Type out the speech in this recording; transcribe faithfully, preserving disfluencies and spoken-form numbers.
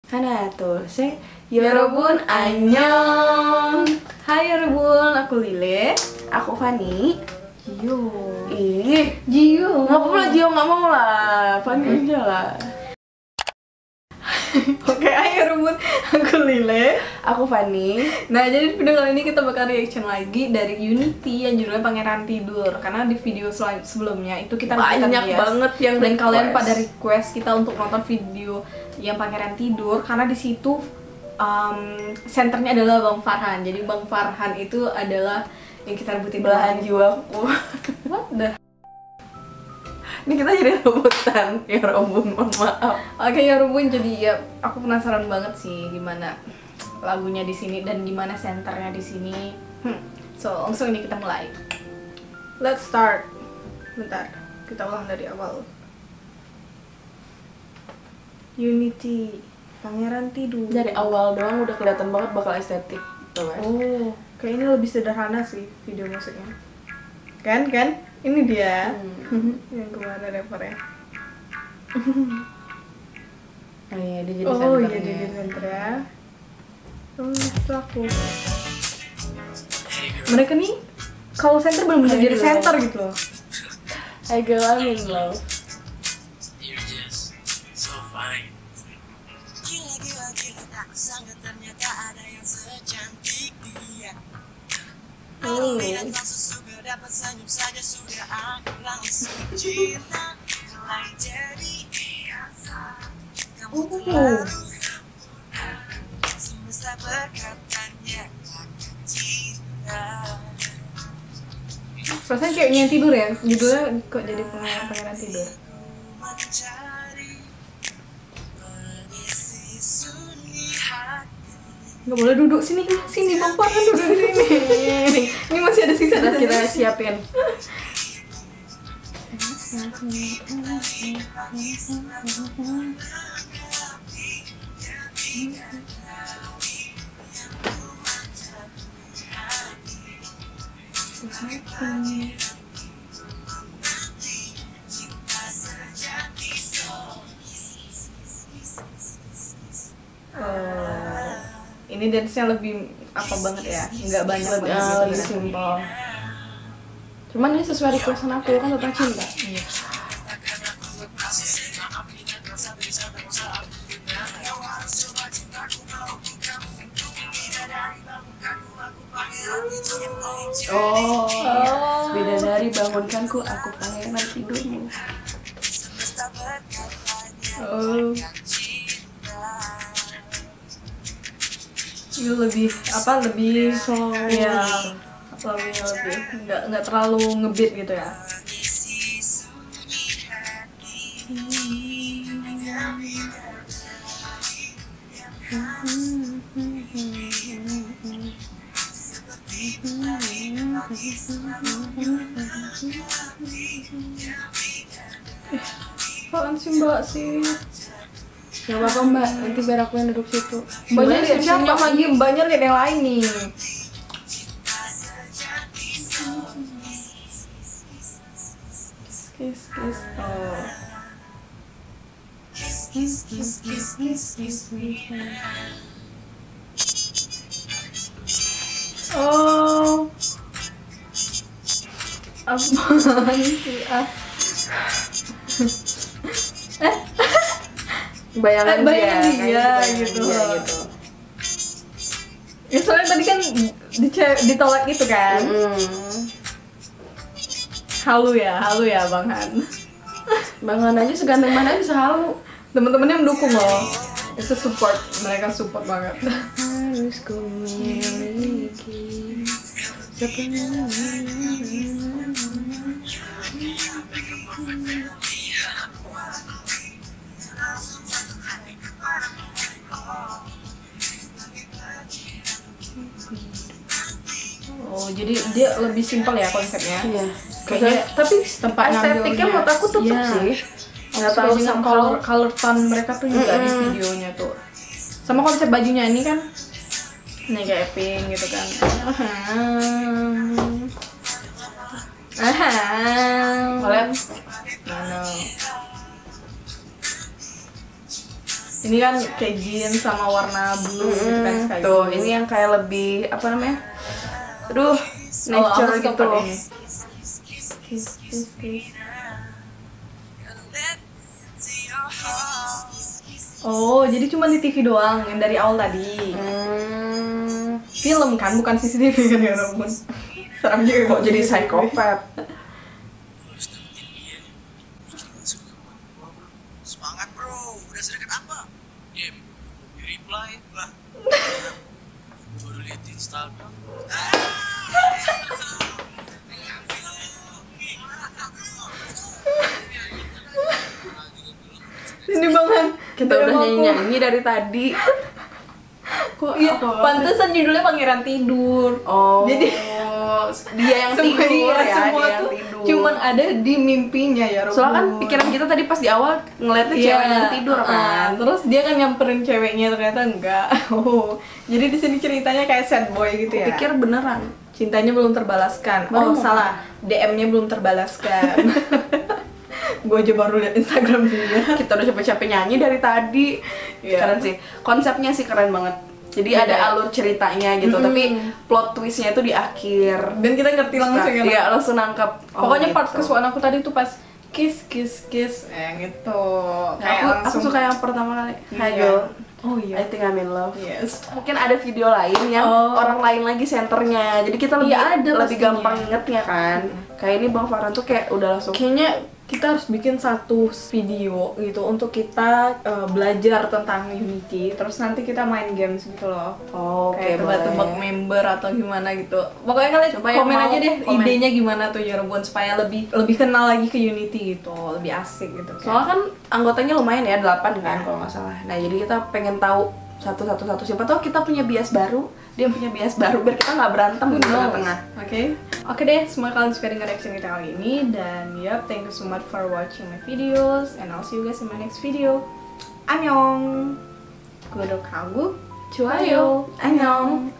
Hana tuh, sing Yorobun annyeong. Hai Yorobun, aku Lile. Aku Fani. Jiyo. Ih, Jiyo. nggak apa-apa lah Jiyo, nggak mau lah. Fani aja lah. Oke, hai Yorobun, aku Lile. Aku Fani. Nah, jadi video kali ini kita bakal reaction lagi dari Unity yang judulnya Pangeran Tidur. Karena di video sel- sebelumnya itu kita Banyak request, banget yang dan request. kalian pada request kita untuk nonton video yang Pangeran Tidur karena di situ um, senternya adalah Bang Farhan. Jadi Bang Farhan itu adalah yang kita rebutin Belahan jiwaku. What the? Ini kita jadi rebutan. Yorobun, mohon maaf. Oke Yorobun, jadi ya aku penasaran banget sih gimana lagunya di sini dan gimana senternya di sini. Hmm. So langsung ini kita mulai. Let's start. Bentar, kita ulang dari awal. Unity, Pangeran Tidur. Dari awal doang udah kelihatan banget bakal estetik. Tuh kan. Oh, kayak ini lebih sederhana sih video musiknya. Kan, kan? Ini dia. Hmm. Yang kemana rappernya? Oh iya, dia jadi Oh senternya. iya, jadi center ya. Oh, pelaku. Mereka nih kalau center benar-benar jadi center gitu loh. Hey girl, I'm in love. You're just so fine. Gila gila gila tak sangka ternyata ada yang secantik dia. Kalau lihat langsung suka dapat senyum saja sudah aku langsung cinta. Mulai jadi biasa. Kamu terlalu semesta berkatanya akan cinta. Perasaan kayak yang tidur ya, judulnya kok jadi pangeran pangeran tidur. Nggak boleh duduk sini, sini Bang Farhan duduk di sini. Ini masih ada sisa Udah dan kita kita siapin. Oh, ini dance-nya lebih apa banget ya? Nggak banyak Lebih, banget. uh, gitu lebih ya. simpel. Cuman ini sesuai requestan aku, kan tentang cinta. Iya. Oh, Oh. bidadari bangunkanku, aku pangeran tidurmu. Oh. Ini lebih apa lebih Slow. ya lagunya lebih nggak nggak terlalu ngebeat gitu ya. Apaan sih mbak sih? Gak apa-apa mbak, nanti biar aku yang duduk situ. Mbaknya Mbaknya lihat siapa lagi? Mbaknya lihat yang lain nih. Kiss kiss. Oh. Oh. Apaan sih? Ah. Eh, Bayangan Eh, bayangan dia, dia, kayak gitu. dia, gitu. ya soalnya tadi kan dice- ditolak gitu kan. Hmm. Halu ya, halu ya Bang Han. Bang Han aja seganteng mana bisa halu. Temen-temennya mendukung loh. Itu support, mereka support banget. Harus ku miliki sepenuhnya. Oh, jadi dia lebih simpel ya konsepnya. Iya. Kayaknya Tapi tempat estetiknya ngambilnya. menurut aku tetep Iya. sih. Nggak Sesuai tahu dengan sama color color tone mereka tuh juga di Mm-mm. videonya tuh. Sama konsep bajunya ini kan. Nih kayak pink gitu kan. Ahem. Kalian Mana? Ini kan kayak jeans sama warna blue gitu kan, Hmm, sky tuh, blue. ini yang kayak lebih apa namanya? Aduh, Oh, nature aku suka gitu. part ini. Kiss, kiss, kiss. Oh, jadi cuma di T V doang yang dari awal tadi. Hmm, Film kan, bukan C C T V kan ya ampun. Serem juga kok jadi psikopat? Harus dapetin dia nih. Bikin masuk ke gua, bro. Semangat bro, udah sedekat apa? Game, di reply lah. Gua baru liat di Instagram. Ini banget. Kita udah nyanyi-nyanyi dari tadi. Kok iya, pantesan judulnya Pangeran Tidur. Oh, Jadi dia yang semua tidur dia, ya, semua dia yang tuh tidur. cuman ada di mimpinya ya Rob. Soalnya kan pikiran kita tadi pas di awal ngeliatnya Iya, cewek yang tidur uh, kan. terus dia kan nyamperin ceweknya, ternyata enggak. Oh, jadi di sini ceritanya kayak sad boy gitu ya. Pikir beneran. Cintanya belum terbalaskan. Baru Oh, mau. salah. D M-nya belum terbalaskan. Gue aja baru liat Instagram dia. Kita udah capek-capek nyanyi dari tadi. Iya. Keren sih. Konsepnya sih keren banget. Jadi Iya. ada alur ceritanya gitu, Mm-mm. tapi plot twistnya itu di akhir. Dan kita ngerti langsung ya. Iya, langsung nangkep. Oh, Pokoknya gitu. part kesukaan aku tadi tuh pas kiss kiss kiss eh gitu. Nah, aku, aku suka yang pertama kali. Hi Iya. girl. Oh I iya. think I'm in love. Yes. Mungkin ada video lain yang Oh. orang lain lagi senternya. Jadi kita lebih Iya, ada lebih pastinya. gampang ingetnya kan. Kayak ini Bang Farhan tuh kayak udah langsung Kayaknya kita harus bikin satu video gitu untuk kita eh, belajar tentang Unity, terus nanti kita main games gitu loh. oh, oke Kayak boleh. tebak-tebak member atau gimana gitu. Pokoknya kalian Coba yang komen mau aja deh komen. idenya gimana tuh ya Rebon, supaya lebih lebih kenal lagi ke Unity gitu, lebih asik gitu. Soalnya kan anggotanya lumayan ya, delapan kan Iya. kalau nggak salah. Nah jadi kita pengen tahu satu-satu-satu. Siapa tahu kita punya bias baru, dia punya bias baru, biar kita nggak berantem di tengah-tengah. Oke, oke deh, semoga kalian suka dengan reaction kita kali ini. Dan yup, thank you so much for watching my videos, and I'll see you guys in my next video. Annyeong, 구독하고 좋아요. Annyeong.